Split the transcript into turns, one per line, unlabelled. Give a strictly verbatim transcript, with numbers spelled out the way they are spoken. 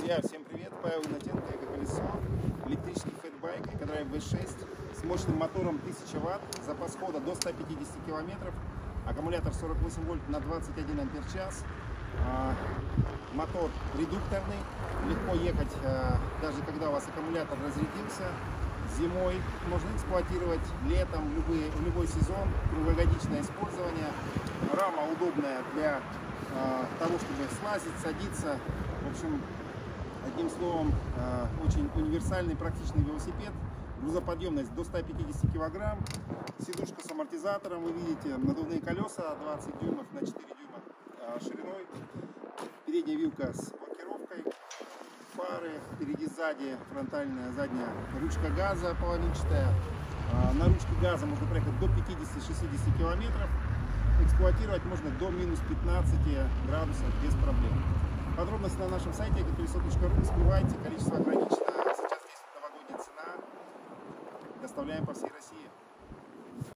Друзья, всем привет! Павел Игнатенко, Эко-колесо, электрический фэтбайк, Экодрайв вэ шесть с мощным мотором тысяча ватт, запас хода до ста пятидесяти километров, аккумулятор сорок восемь вольт на двадцать один ампер час, а, мотор редукторный, легко ехать, а, даже когда у вас аккумулятор разрядился. Зимой можно эксплуатировать, летом, в, любые, в любой сезон, круглогодичное использование. Рама удобная для а, того, чтобы слазить, садиться. В общем, одним словом, а, очень универсальный, практичный велосипед. Грузоподъемность до ста пятидесяти килограмм. Сидушка с амортизатором, вы видите, надувные колеса двадцать дюймов на четыре дюйма а, шириной. Передняя вилка с блокировкой. Фары, впереди, сзади, фронтальная, задняя ручка газа половинчатая. На ручке газа можно проехать до пятидесяти-шестидесяти километров. Эксплуатировать можно до минус пятнадцати градусов без проблем. Подробности на нашем сайте экоколесо точка ру. Не скрывайте, количество ограничено. Сейчас действует новогодняя цена. Доставляем по всей России.